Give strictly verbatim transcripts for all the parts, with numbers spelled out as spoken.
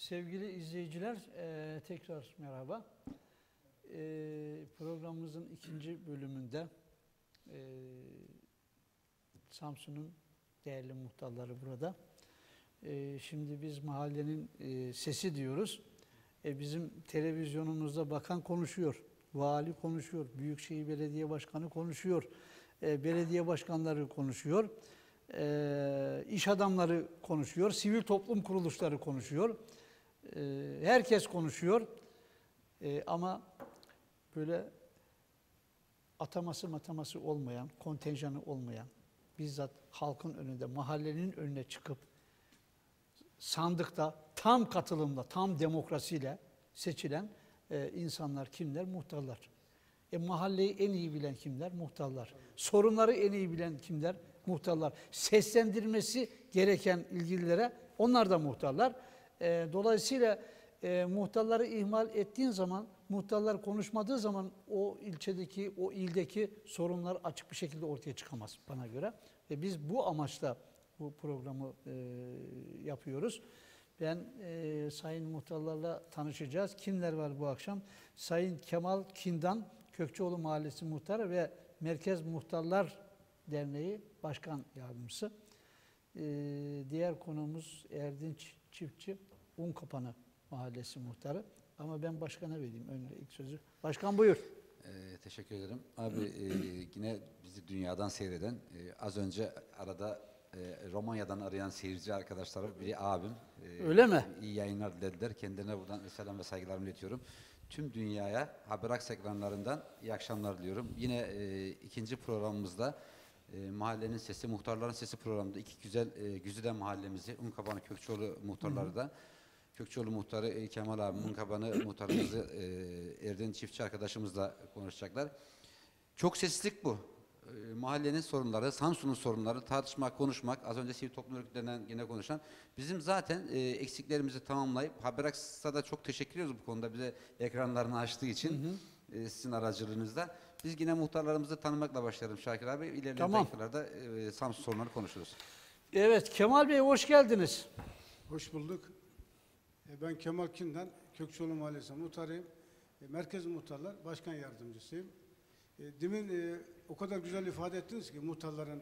Sevgili izleyiciler, e, tekrar merhaba. E, programımızın ikinci bölümünde e, Samsun'un değerli muhtarları burada. E, şimdi biz mahallenin e, sesi diyoruz. E, bizim televizyonumuzda bakan konuşuyor, vali konuşuyor, Büyükşehir Belediye Başkanı konuşuyor, e, belediye başkanları konuşuyor, e, iş adamları konuşuyor, sivil toplum kuruluşları konuşuyor. Herkes konuşuyor ee, ama böyle ataması mataması olmayan, kontenjanı olmayan, bizzat halkın önünde, mahallenin önüne çıkıp sandıkta tam katılımla, tam demokrasiyle seçilen e, insanlar kimler? Muhtarlar. E, mahalleyi en iyi bilen kimler? Muhtarlar. Sorunları en iyi bilen kimler? Muhtarlar. Seslendirmesi gereken ilgililere onlar da muhtarlar. E, dolayısıyla e, muhtarları ihmal ettiğin zaman, muhtarlar konuşmadığı zaman o ilçedeki, o ildeki sorunlar açık bir şekilde ortaya çıkamaz bana göre. Ve biz bu amaçla bu programı e, yapıyoruz. Ben e, sayın muhtarlarla tanışacağız. Kimler var bu akşam? Sayın Kemal Kindan, Kökçeoğlu Mahallesi Muhtarı ve Merkez Muhtarlar Derneği Başkan Yardımcısı. E, diğer konuğumuz Erdinç Çiftçi, Unkapanı Mahallesi Muhtarı. Ama ben başkana vereyim önce ilk sözü. Başkan buyur. Ee, teşekkür ederim. Abi e, yine bizi dünyadan seyreden, e, az önce arada e, Romanya'dan arayan seyirci arkadaşlarım, biri abim. E, Öyle mi? İyi yayınlar dilediler. Kendilerine buradan selam ve saygılarımı iletiyorum. Tüm dünyaya Haberaks ekranlarından iyi akşamlar diliyorum. Yine e, ikinci programımızda e, Mahallenin Sesi, Muhtarların Sesi programında iki güzel e, güzide mahallemizi, Unkapanı Kökçeoğlu muhtarları da, Kökçeoğlu muhtarı e, Kemal abi, Unkapanı muhtarımızı e, Erdin Çiftçi arkadaşımızla konuşacaklar. Çok seslilik bu. E, mahallenin sorunları, Samsun'un sorunları, tartışmak, konuşmak, az önce sivil toplum örgütlerinden yine konuşan, bizim zaten e, eksiklerimizi tamamlayıp, Haberaks'a da çok teşekkür ediyoruz bu konuda bize ekranlarını açtığı için, hı hı. E, sizin aracılığınızda. Biz yine muhtarlarımızı tanımakla başlayalım Şakir abi. İlerleyen tamam. dakikalarda e, Samsun sorunları konuşuruz. Evet, Kemal Bey hoş geldiniz. Hoş bulduk. Ben Kemal Kindan, Kökçeoğlu Mahallesi Muhtarıyım. Merkez Muhtarlar Başkan Yardımcısıyım. Demin o kadar güzel ifade ettiniz ki muhtarların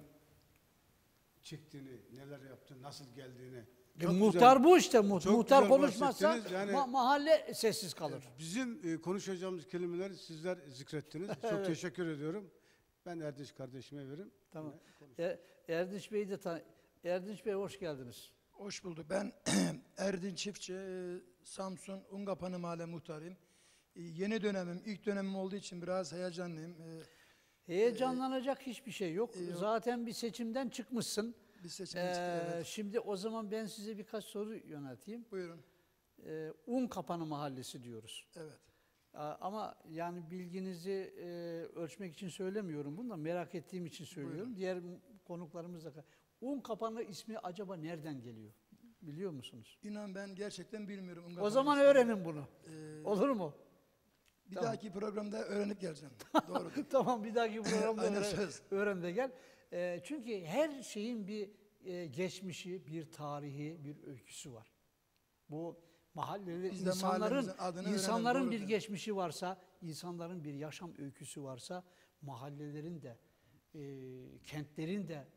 çıktığını, neler yaptığını, nasıl geldiğini. E, muhtar bu işte, muhtar, muhtar konuşmazsa yani, ma mahalle sessiz kalır. Bizim konuşacağımız kelimeleri sizler zikrettiniz. Çok evet. Teşekkür ediyorum. Ben Erdinç kardeşime veririm. Tamam. Er, Erdinç Bey'i de tanı. Erdinç Bey hoş geldiniz. Hoş bulduk. Ben Erdinç Çiftçi, Samsun Unkapanı Mahalle Muhtarıyım. Yeni dönemim, ilk dönemim olduğu için biraz heyecanlıyım. Heyecanlanacak ee, hiçbir şey yok. yok. Zaten bir seçimden çıkmışsın. Bir seçimden ee, çıktı, evet. Şimdi o zaman ben size birkaç soru yönelteyim. Buyurun. Ee, Unkapanı Mahallesi diyoruz. Evet. Ama yani bilginizi e, ölçmek için söylemiyorum bunu da, merak ettiğim için söylüyorum. Buyurun. Diğer konuklarımız da. Unkapanı ismi acaba nereden geliyor? Biliyor musunuz? İnan ben gerçekten bilmiyorum. Unkapanı o zaman ismi. Öğrenin bunu. Ee, Olur mu? Bir tamam. dahaki programda öğrenip geleceğim. Doğru. Tamam, bir dahaki programda öğren, öğren de gel. E, çünkü her şeyin bir e, geçmişi, bir tarihi, bir öyküsü var. Bu mahalleli insanların insanların bir geçmişi varsa, insanların bir yaşam öyküsü varsa, mahallelerin de e, kentlerin de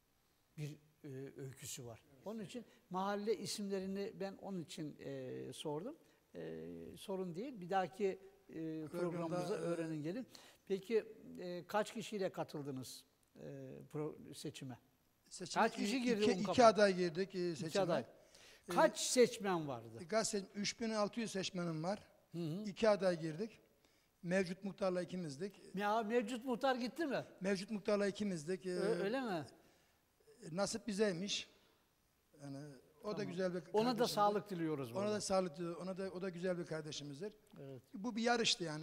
bir e, öyküsü var. Onun için mahalle isimlerini ben onun için e, sordum. E, sorun değil. Bir dahaki e, programımıza e, öğrenin gelin. Peki e, kaç kişiyle katıldınız e, pro, seçime? Seçime? Kaç kişi girdi? İki, iki aday girdik e, seçime. İki aday. Kaç ee, seçmen vardı? üç bin altı yüz seçmenim var. Hı hı. İki aday girdik. Mevcut muhtarla ikimizdik. Ya mevcut muhtar gitti mi? Mevcut muhtarla ikimizdik. Ee, Öyle mi? Nasip bizeymiş. Yani o tamam. da güzel bir Ona da sağlık diliyoruz. Ona burada. da sağlık diliyoruz. Ona da o da güzel bir kardeşimizdir. Evet. Bu bir yarıştı yani.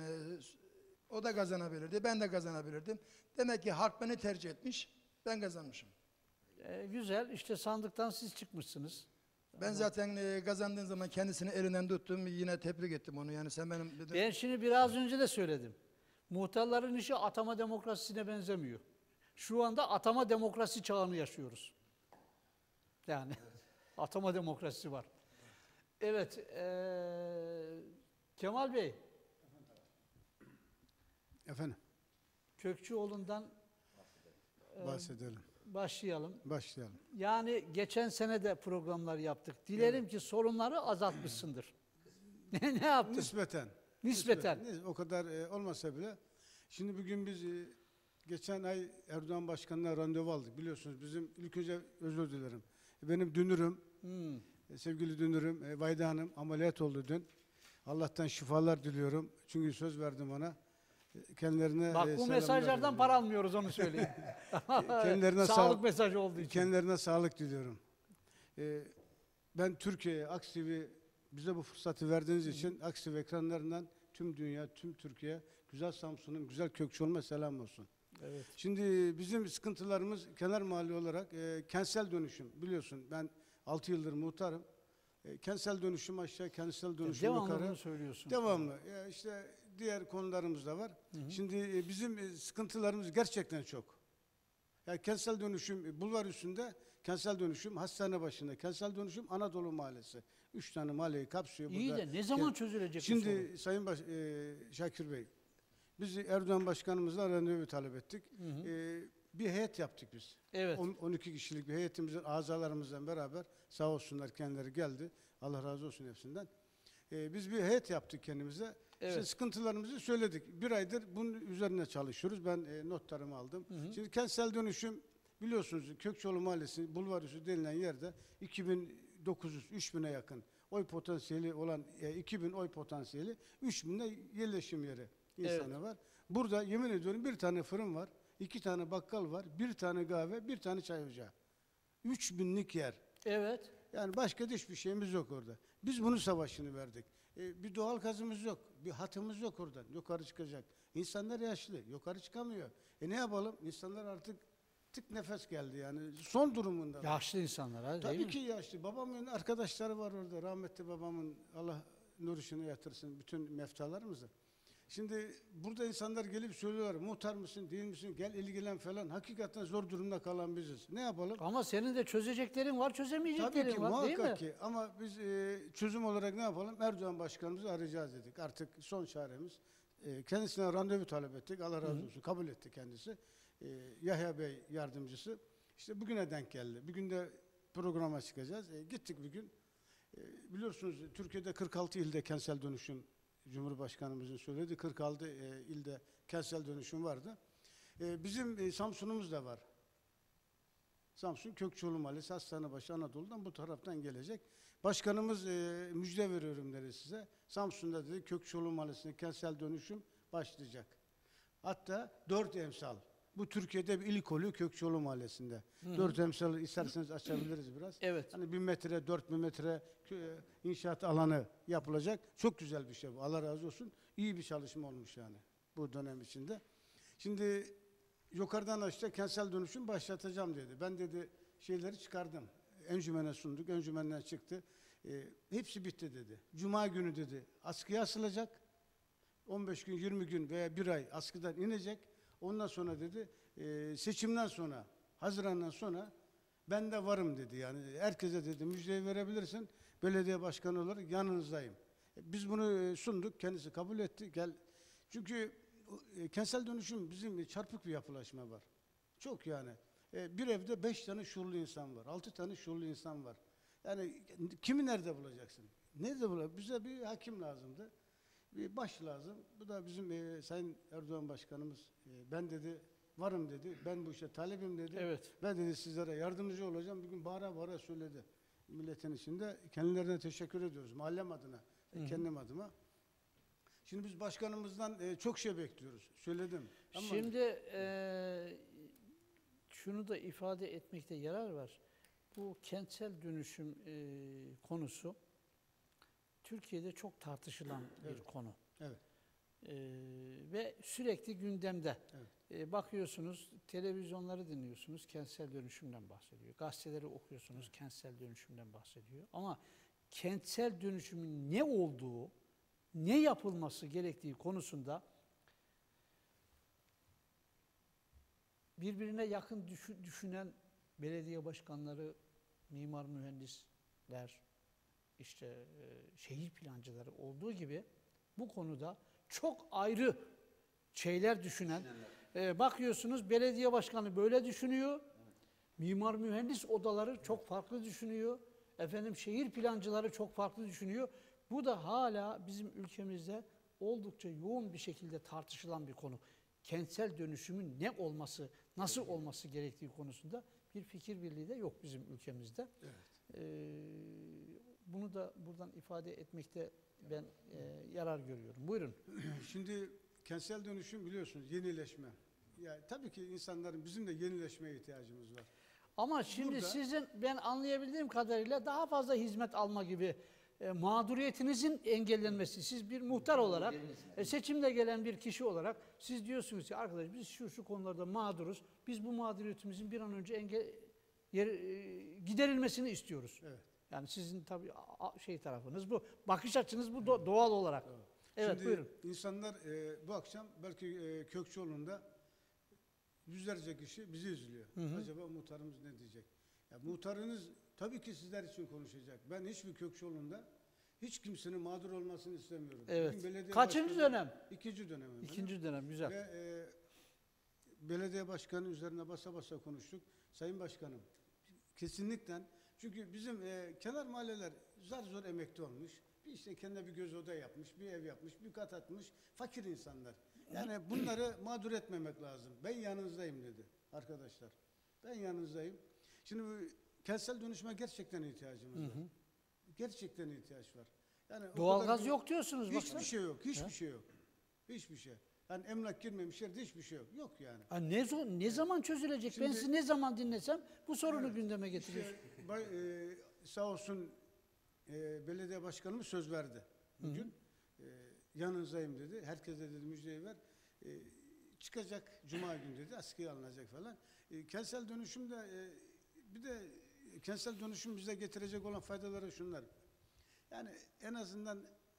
O da kazanabilirdi, ben de kazanabilirdim. Demek ki halk beni tercih etmiş, ben kazanmışım. Ee, güzel. İşte sandıktan siz çıkmışsınız. Ben zaten e, kazandığım zaman kendisini elinden tuttum, yine tebrik ettim onu. Yani sen benim dedim. Ben şimdi biraz önce de söyledim. Muhtarların işi atama demokrasisine benzemiyor. Şu anda atama demokrasi çağını yaşıyoruz. Yani evet. Atama demokrasisi var. Evet, eee, Kemal Bey, Efendim, Kökçüoğlu'ndan eee, bahsedelim. başlayalım. Başlayalım. Yani geçen sene de programlar yaptık. Dilerim ki sorunları azaltmışsındır. ne, ne yaptın? Nispeten. Nispeten. Nispeten. O kadar e, olmasa bile. Şimdi bugün biz e, geçen ay Erdoğan Başkan'la randevu aldık. Biliyorsunuz bizim ilk önce özür dilerim. Benim dünürüm, Hmm. e, sevgili dünürüm e, Vayda Hanım ameliyat oldu dün. Allah'tan şifalar diliyorum. Çünkü söz verdim ona. E, Kendilerine Bak e, bu selamlar mesajlardan ediyorum. para almıyoruz, onu söyleyeyim. Kendilerine Sağlık sağ- mesajı olduğu için. Kendilerine sağlık diliyorum. Ee, ben Türkiye'ye, Aks T V bize bu fırsatı verdiğiniz için Aks T V ekranlarından tüm dünya, tüm Türkiye, güzel Samsun'un, güzel Kökçeoğlu'na selam olsun. Evet. Şimdi bizim sıkıntılarımız kenar mahalle olarak e, kentsel dönüşüm. Biliyorsun ben altı yıldır muhtarım. E, kentsel dönüşüm aşağı, kentsel dönüşüm Devamlı yukarı. bunu söylüyorsun. Devamlı. Ya işte diğer konularımız da var. Şimdi e, bizim e, sıkıntılarımız gerçekten çok. Ya kentsel dönüşüm e, bulvar üstünde, kentsel dönüşüm hastane başında, kentsel dönüşüm Anadolu Mahallesi. Üç tane mahalleyi kapsıyor İyi burada. de ne zaman Ke- çözülecek bu Şimdi sorun? Sayın Baş, e, Şakir Bey, biz Erdoğan Başkanımızla randevu talep ettik. E, bir heyet yaptık biz. Evet. on- on iki kişilik bir heyetimizin azalarımızla beraber sağ olsunlar kendileri geldi. Allah razı olsun hepsinden. E, biz bir heyet yaptık kendimize. Evet. İşte sıkıntılarımızı söyledik. Bir aydır bunun üzerine çalışıyoruz. Ben e, notlarımı aldım. Şimdi kentsel dönüşüm biliyorsunuz Kökçeoğlu Mahallesi bulvar üstü denilen yerde iki bin dokuz yüz üç bine yakın oy potansiyeli olan e, iki bin oy potansiyeli üç binde yerleşim yeri insanı var. Burada yemin ediyorum bir tane fırın var, iki tane bakkal var, bir tane kahve, bir tane çay ocağı. Üç binlik yer. Evet. Yani başka da hiçbir şeyimiz yok orada. Biz bunun savaşını verdik. E, bir doğal gazımız yok, bir hatımız yok oradan yukarı çıkacak. İnsanlar yaşlı, yukarı çıkamıyor. E ne yapalım? İnsanlar artık tık nefes geldi yani son durumunda. Yaşlı insanlar ha, değil Tabii mi? ki yaşlı. Babamın arkadaşları var orada. Rahmetli babamın Allah nur içine yatırsın bütün meftalarımızı. Şimdi burada insanlar gelip söylüyorlar muhtar mısın değil misin gel ilgilen falan. Hakikaten zor durumda kalan biziz. Ne yapalım? Ama senin de çözeceklerin var, çözemeyeceklerin Tabii ki var, değil mi? muhakkak ki ama biz e, çözüm olarak ne yapalım? Erdoğan Başkanımızı arayacağız dedik. Artık son çaremiz. E, kendisine randevu talep ettik. Allah razı olsun. Kabul etti kendisi. E, Yahya Bey yardımcısı. İşte bugüne denk geldi. Bir günde programa çıkacağız. E, gittik bir gün. E, biliyorsunuz Türkiye'de kırk altı ilde kentsel dönüşüm Cumhurbaşkanımızın söylediği kırk altı e, ilde kentsel dönüşüm vardı. E, bizim e, Samsun'umuz da var. Samsun Kökçeoğlu Mahallesi Hastanebaşı Anadolu'dan bu taraftan gelecek. Başkanımız e, müjde veriyorum dedi size. Samsun'da dedi Kökçeoğlu Mahallesi'nde kentsel dönüşüm başlayacak. Hatta dört emsal. Bu Türkiye'de bir ilk oluyor Kökçeoğlu Mahallesi'nde. Hı. Dört emsal isterseniz açabiliriz biraz. Evet. Hani bin metre, dört bin metre kö- inşaat alanı yapılacak. Çok güzel bir şey bu. Allah razı olsun. İyi bir çalışma olmuş yani bu dönem içinde. Şimdi yukarıdan aşağı kentsel dönüşüm başlatacağım dedi. Ben dedi şeyleri çıkardım. Encümene sunduk. Encümenden çıktı. E, hepsi bitti dedi. Cuma günü dedi askıya asılacak. on beş gün, yirmi gün veya bir ay askıdan inecek. Ondan sonra dedi e, seçimden sonra, Haziran'dan sonra ben de varım dedi. Yani herkese dedi müjdeyi verebilirsin. Belediye başkanı olarak yanınızdayım. E, biz bunu e, sunduk. Kendisi kabul etti. Gel. Çünkü e, kentsel dönüşüm bizim e, çarpık bir yapılaşma var. Çok yani. E, bir evde beş tane şuurlu insan var. Altı tane şuurlu insan var. Yani kimi nerede bulacaksın? Nerede bulacaksın? Bize bir hakim lazımdı. Bir baş lazım. Bu da bizim e, Sayın Erdoğan Başkanımız. E, ben dedi varım dedi. Ben bu işe talebim dedi. Evet. Ben dedi sizlere yardımcı olacağım. Bugün bağıra bağıra söyledi. Milletin içinde. Kendilerine teşekkür ediyoruz. Mahallem adına. e, Kendim adıma. Şimdi biz başkanımızdan e, çok şey bekliyoruz. Söyledim. Ama Şimdi eee, şunu da ifade etmekte yarar var. Bu kentsel dönüşüm eee, konusu Türkiye'de çok tartışılan bir konu. evet. Eee, ve sürekli gündemde. Evet. Eee, bakıyorsunuz, televizyonları dinliyorsunuz, kentsel dönüşümden bahsediyor. Gazeteleri okuyorsunuz, kentsel dönüşümden bahsediyor. Ama kentsel dönüşümün ne olduğu, ne yapılması gerektiği konusunda birbirine yakın düşü- düşünen belediye başkanları, mimar mühendisler, işte e, şehir plancıları olduğu gibi bu konuda çok ayrı şeyler düşünen, e, bakıyorsunuz belediye başkanı böyle düşünüyor, mimar mühendis odaları çok farklı düşünüyor, efendim şehir plancıları çok farklı düşünüyor. Bu da hala bizim ülkemizde oldukça yoğun bir şekilde tartışılan bir konu. Kentsel dönüşümün ne olması, nasıl olması gerektiği konusunda bir fikir birliği de yok bizim ülkemizde. Evet. Ee, bunu da buradan ifade etmekte ben e, yarar görüyorum. Buyurun. Şimdi kentsel dönüşüm biliyorsunuz yenileşme. Yani tabii ki insanların bizim de yenileşmeye ihtiyacımız var. Ama şimdi Burada- sizin ben anlayabildiğim kadarıyla daha fazla hizmet alma gibi e, mağduriyetinizin engellenmesi. Siz bir muhtar olarak, e, seçimde gelen bir kişi olarak siz diyorsunuz ki arkadaş biz şu şu konularda mağduruz. Biz bu mağduriyetimizin bir an önce engel, yer, e, giderilmesini istiyoruz. Evet. Yani sizin tabii a- şey tarafınız bu. Bakış açınız bu do- doğal olarak. Evet, evet Şimdi buyurun. insanlar e, bu akşam belki e, Kökçeoğlu'nda yüzlerce kişi bizi izliyor. Acaba muhtarımız ne diyecek? Ya, muhtarınız tabii ki sizler için konuşacak. Ben hiçbir Kökçeoğlu'nda hiç kimsenin mağdur olmasını istemiyorum. Evet. Bugün belediye Kaçıncı başkanı- dönem? İkinci dönemim. benim. İkinci dönem güzel. Ve e, belediye başkanı üzerine basa basa konuştuk. Sayın Başkanım, kesinlikle çünkü bizim e, kenar mahalleler zar zor emekli olmuş. Bir işte kendine bir göz oda yapmış, bir ev yapmış, bir kat atmış. Fakir insanlar. Yani bunları mağdur etmemek lazım. Ben yanınızdayım dedi arkadaşlar. Ben yanınızdayım. Şimdi bu kentsel dönüşüme gerçekten ihtiyacımız var. Gerçekten ihtiyaç var. Yani o Doğalgaz kadar- yok diyorsunuz Hiçbir baksana. şey yok. Hiçbir şey yok. Hiçbir şey. Yani emlak girmemiş yerde hiçbir şey yok. Yok yani. Ha, ne, zo- ne zaman çözülecek? ben Şimdi- sizi ne zaman dinlesem bu sorunu Evet. gündeme getiriyorsun. İşte, bay- e, sağ olsun e, belediye başkanımız söz verdi. Bugün e, yanınızdayım dedi. Herkese dedi müjdeyi ver. E, çıkacak cuma günü dedi. Askıya alınacak falan. E, kentsel dönüşümde e, bir de kentsel dönüşüm bize getirecek olan faydaları şunlar. Yani en azından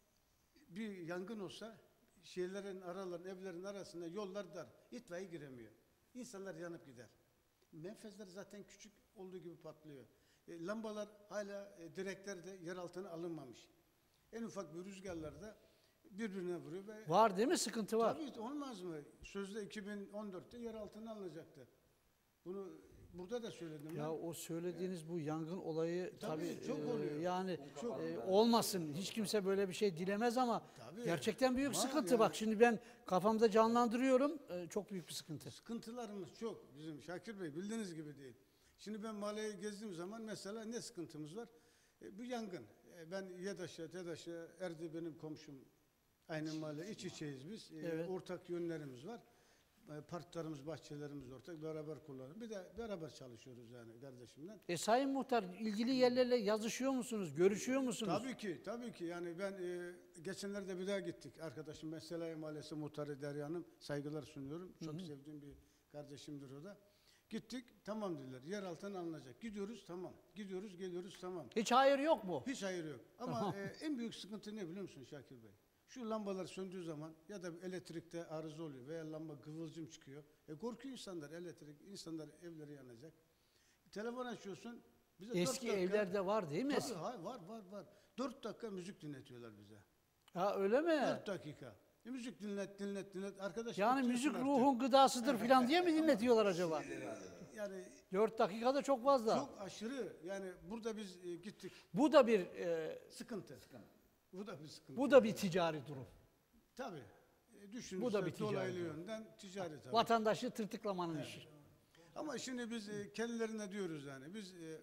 bir yangın olsa şehirlerin araların, evlerin arasında yollar dar. İtfaiye giremiyor. İnsanlar yanıp gider. Menfezler zaten küçük olduğu gibi patlıyor. E, lambalar hala e, direklerde yer altına alınmamış. En ufak bir rüzgarlarda birbirine vuruyor ve Var değil mi? Sıkıntı var. tabii olmaz mı? Sözde iki bin on dörtte yer altına alınacaktı. Bunu burada da söyledim. Ya ben. o söylediğiniz bu yangın olayı Tabii, tabii, çok e, oluyor. yani Çok. e, olmasın. Hiç kimse böyle bir şey dilemez ama Tabii. gerçekten büyük Var sıkıntı. yani. Bak şimdi ben kafamda canlandırıyorum. e, çok büyük bir sıkıntı. Sıkıntılarımız çok bizim Şakir Bey bildiğiniz gibi değil. Şimdi ben mahalleyi gezdiğim zaman mesela ne sıkıntımız var? E, bu yangın. E, ben Yedaş'a, Tedaş'a, Erdi benim komşum. Aynı mahalle iç içeyiz biz. E, Evet. Ortak yönlerimiz var. E, parklarımız, bahçelerimiz ortak. Beraber kullanıyoruz. Bir de beraber çalışıyoruz yani kardeşimle. E Sayın Muhtar ilgili yerlerle yazışıyor musunuz? Görüşüyor musunuz? Tabii ki, tabii ki. Yani ben e, geçenlerde bir daha gittik. Arkadaşım ben Selayi Mahallesi Muhtarı Derya Hanım. Saygılar sunuyorum. Çok sevdiğim bir kardeşimdir o da. Gittik, tamam dediler. Yer altına alınacak. Gidiyoruz, tamam. Gidiyoruz, geliyoruz, tamam. Hiç hayır yok mu? Hiç hayır yok. Ama e, en büyük sıkıntı ne biliyor musun Şakir Bey? Şu lambalar söndüğü zaman ya da elektrikte arıza oluyor veya lamba kıvılcım çıkıyor. E korkuyor insanlar, elektrik, insanlar evleri yanacak. Telefon açıyorsun, bize dört Eski dakika- evlerde var değil mi? Tabii, Eski- hayır, var, var, var. Dört dakika müzik dinletiyorlar bize. Ha öyle mi? Dört dakika. E, müzik dinlet, dinlet, dinlet. Arkadaş Yani bitiyorsun müzik artık. ruhun gıdasıdır falan diye mi dinletiyorlar acaba? Yani Dört dakikada çok fazla. çok aşırı. Yani burada biz e, gittik. Bu da bir e, Sıkıntı. Bu da bir sıkıntı. bu da bir ticari durum. Tabii. E, düşünürsen Bu da bir ticari dolaylı durum. yönden ticari tabii. Vatandaşı tırtıklamanın işi. Ama şimdi biz e, kendilerine diyoruz yani. Biz e,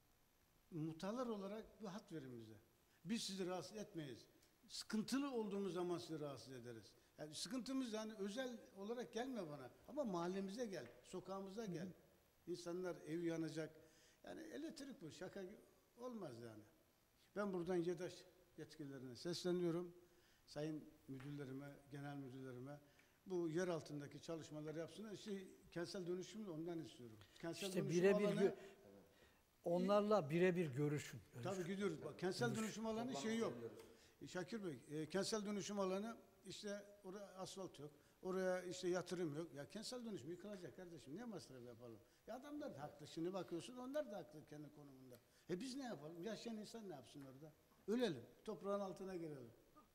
muhtarlar olarak bir hat verin bize. Biz sizi rahatsız etmeyiz. Sıkıntılı olduğumuz zaman sizi rahatsız ederiz. Yani sıkıntımız yani özel olarak gelme bana. Ama mahallemize gel, sokağımıza gel. İnsanlar ev yanacak. Yani elektrik bu, şaka gibi olmaz yani. Ben buradan YEDAŞ yetkililerine sesleniyorum. Sayın müdürlerime, genel müdürlerime bu yer altındaki çalışmaları yapsınlar. İşte kentsel dönüşümü de ondan istiyorum. Kentsel İşte dönüşüm birebir alanı- gö- onlarla birebir görüşün. Tabii gidiyoruz. Bak kentsel dönüşüm alanı şey yok. E, Şakir Bey, e, kentsel dönüşüm alanı işte oraya asfalt yok. Oraya işte yatırım yok. Ya kentsel dönüşüm yıkılacak kardeşim. Niye masraf yapalım? Ya adamlar da haklı. Şimdi bakıyorsun onlar da haklı kendi konumunda. E biz ne yapalım? Yaşayan insan ne yapsın orada? ölelim. Toprağın altına girelim.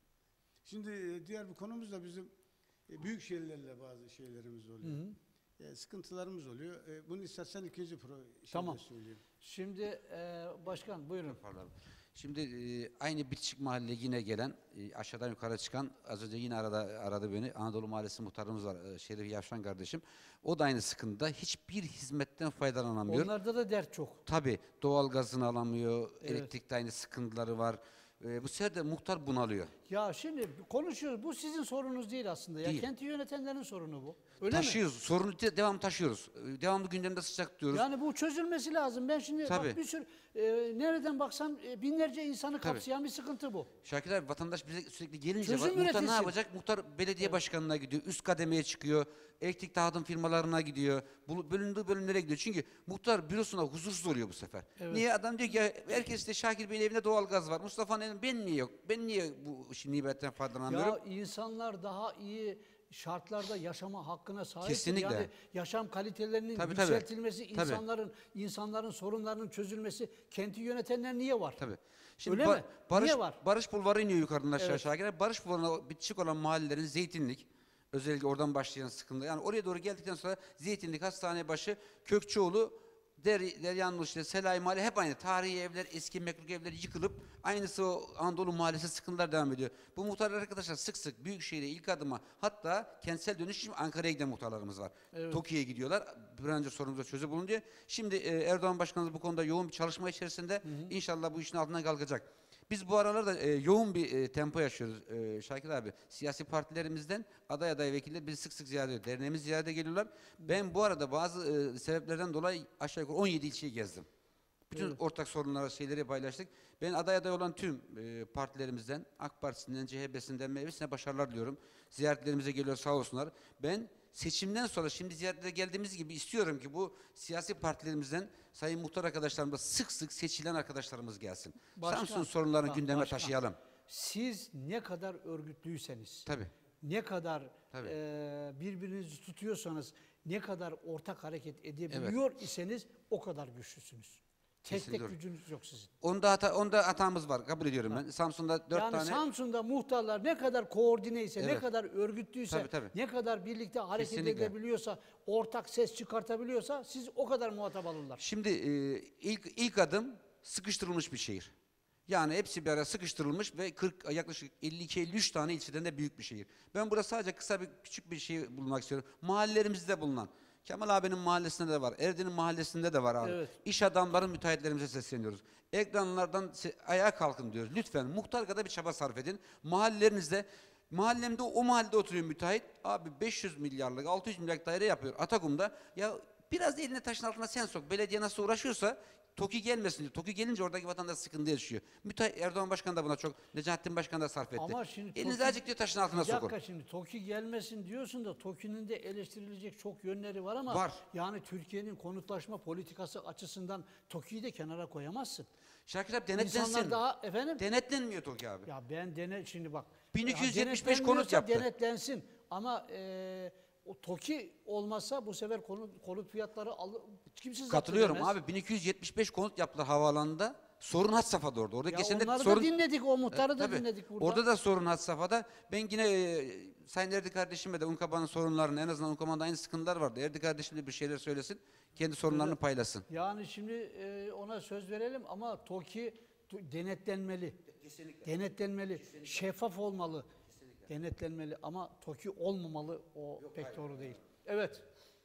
Şimdi e, diğer bir konumuz da bizim e, büyük şehirlerle bazı şeylerimiz oluyor. Hı hı. E, sıkıntılarımız oluyor. E, bunu istersen ikinci pro şeyde Tamam. söyleyeyim. Şimdi e, başkan buyurun. Pardon. Şimdi e, aynı Bitişik Mahalle yine gelen, e, aşağıdan yukarı çıkan, az önce yine arada aradı beni. Anadolu Mahallesi muhtarımız var, e, Şerif Yavşan kardeşim. O da aynı sıkıntıda. Hiçbir hizmetten faydalanamıyor. Onlarda da dert çok. Tabii doğal gazını alamıyor, Evet. elektrikte aynı sıkıntıları var. E, bu sefer de muhtar bunalıyor. Ya şimdi konuşuyoruz. Bu sizin sorunuz değil aslında. Ya Değil. kenti yönetenlerin sorunu bu. Öyle mi? Taşıyoruz, sorunu de, devam taşıyoruz. E, devamlı gündemde sıcak diyoruz. Yani bu çözülmesi lazım. Ben şimdi Tabii. bak bir sürü e, nereden baksan e, binlerce insanı Tabii. kapsayan bir sıkıntı bu. Şakir abi, vatandaş bize sürekli gelince Çözüm va- muhtar üretilsin. ne yapacak? Muhtar belediye başkanına gidiyor, üst kademeye çıkıyor, elektrik dağıtım firmalarına gidiyor, bulu- bölündüğü bölümlere gidiyor. Çünkü muhtar bürosuna huzursuz oluyor bu sefer. Evet. Niye? Adam diyor ki ya, herkes de Şakir Bey'in evinde doğalgaz var. Mustafa'nın evinde ben niye yok? Ben niye bu işin nimetten faydalanamıyorum? Ya insanlar daha iyi şartlarda yaşama hakkına sahip. Kesinlikle. Yani yaşam kalitelerinin Tabii, tabii. yükseltilmesi, Tabii. insanların insanların sorunlarının çözülmesi kenti yönetenler niye var? Tabii. Şimdi Öyle Ba- mi? Barış, Niye var? Barış Bulvarı iniyor yukarıdan aşağı Evet. Şakir abi. Barış Bulvarı'na bitişik olan mahallelerin Zeytinlik, özellikle oradan başlayan sıkıntı. Yani oraya doğru geldikten sonra Zeytinlik, Hastane Başı, Kökçeoğlu, Der, Deryanlı işte Selayi Mahalle hep aynı. Tarihi evler, eski mekluk evler yıkılıp aynısı o Anadolu Mahallesi sıkıntılar devam ediyor. Bu muhtarlar arkadaşlar sık sık Büyükşehir'e ilk adıma, hatta kentsel dönüşüm Ankara'ya giden muhtarlarımız var. Evet. Tokyo'ya gidiyorlar. Bir an önce sorunumuza çözüm bulun diye. Şimdi e, Erdoğan Başkanımız bu konuda yoğun bir çalışma içerisinde. İnşallah bu işin altından kalkacak. Biz bu aralarda e, yoğun bir e, tempo yaşıyoruz e, Şakir abi. Siyasi partilerimizden aday aday vekiller bizi sık sık ziyaret ediyor. Derneğimiz ziyarete geliyorlar. Ben bu arada bazı e, sebeplerden dolayı aşağı yukarı on yedi ilçeyi gezdim. Bütün Evet. ortak sorunları, şeyleri paylaştık. Ben aday aday olan tüm e, partilerimizden, AK Partisi'nden, C H P'sinden, M H P'sine başarılar diliyorum. Ziyaretlerimize geliyor, sağ olsunlar. Ben seçimden sonra şimdi ziyaretlere geldiğimiz gibi istiyorum ki bu siyasi partilerimizden sayın muhtar arkadaşlarımız da sık sık seçilen arkadaşlarımız gelsin. Başkan, Samsun sorunlarını bak, gündeme başkan. taşıyalım. Siz ne kadar örgütlüyseniz, Tabii. ne kadar Tabii. e, birbirinizi tutuyorsanız, ne kadar ortak hareket edebiliyor iseniz o kadar güçlüsünüz. Tek Kesinlikle tek doğru. gücünüz yok sizin. Onda hata, onda hatamız var. Kabul ediyorum ben. Samsun'da dört Yani tane. Samsun'da muhtarlar ne kadar koordineyse, ne Evet. kadar örgütlüyse, Tabii, tabii. ne kadar birlikte hareket Kesinlikle. edebiliyorsa, ortak ses çıkartabiliyorsa siz o kadar muhatap alırlar. Şimdi e, ilk ilk adım sıkıştırılmış bir şehir. Yani hepsi bir araya sıkıştırılmış ve kırk yaklaşık elli iki elli üç tane ilçeden de büyük bir şehir. Ben burada sadece kısa bir küçük bir şey bulmak istiyorum. Mahallelerimizde bulunan Kemal abinin mahallesinde de var. Erdin'in mahallesinde de var abi. Evet. İş adamların, müteahhitlerimize sesleniyoruz. Ekranlardan se- ayağa kalkın diyoruz. Lütfen muhtar kadar bir çaba sarf edin. Mahallelerinizde, mahallemde o mahallede oturuyor müteahhit. Abi beş yüz milyarlık, altı yüz milyarlık daire yapıyor Atakum'da. Ya biraz da eline taşın altına sen sok. Belediye nasıl uğraşıyorsa TOKİ gelmesin diyor. TOKİ gelince oradaki vatandaş sıkıntı yaşıyor. Müteahhit Erdoğan Başkan da buna çok, Necahettin Başkan da sarf etti. Ama şimdi Elinizi TOKİ- azıcık diyor taşın altına Bir dakika sokun. şimdi TOKİ gelmesin diyorsun da TOKİ'nin de eleştirilecek çok yönleri var ama Var. yani Türkiye'nin konutlaşma politikası açısından TOKİ'yi de kenara koyamazsın. Şakir abi denetlensin. İnsanlar daha efendim Denetlenmiyor TOKİ abi. ya ben dene şimdi bak. bin iki yüz ya yetmiş beş konut denetlenmiyorsa yaptı. Denetlensin ama e, o TOKİ olmazsa bu sefer konut, konut fiyatları al, kimse zapt Katılıyorum edemez. abi. bin iki yüz yetmiş beş konut yaptılar havaalanında. Sorun had safhada orada. Orada Ya geçen de onları sorun... da dinledik, o muhtarı E, da tabii. dinledik burada. Orada da sorun had safhada. Ben yine e, Sayın Erdi kardeşime de Unkaba'nın sorunlarını, en azından Unkaba'nda aynı sıkıntılar vardı. Erdi kardeşim de bir şeyler söylesin. Kendi sorunlarını Evet. paylaşsın. Yani şimdi e, ona söz verelim ama TOKİ to- denetlenmeli. Kesinlikle. Denetlenmeli. Şeffaf olmalı. Denetlenmeli ama TOKİ olmamalı, o pek doğru değil. Evet.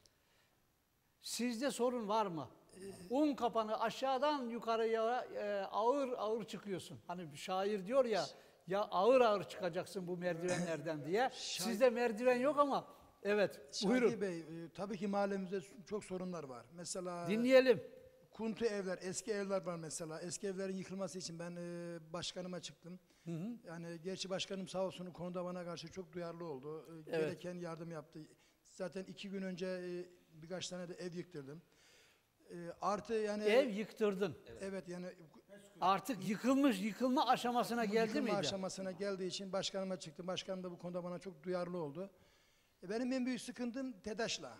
Sizde sorun var mı? Un kapanı aşağıdan yukarıya e, ağır ağır çıkıyorsun. Hani bir şair diyor ya, ya ağır ağır çıkacaksın bu merdivenlerden diye. Sizde merdiven yok ama evet. Buyurun. Şakir Bey, e, tabii ki mahallemizde çok sorunlar var. Mesela Dinleyelim. kuntu evler, eski evler var mesela. Eski evlerin yıkılması için ben e, başkanıma çıktım. Yani gerçi başkanım sağ olsun o konuda bana karşı çok duyarlı oldu. E, Evet. Gereken yardım yaptı. Zaten iki gün önce e, birkaç tane de ev yıktırdım. E, artı yani Ev yıktırdın. evet yani Artık yıkılmış, yıkılma aşamasına bu geldi yıkılma miydi? aşamasına geldiği için başkanıma çıktım. Başkanım da bu konuda bana çok duyarlı oldu. E, benim en büyük sıkıntım TEDAŞ'la.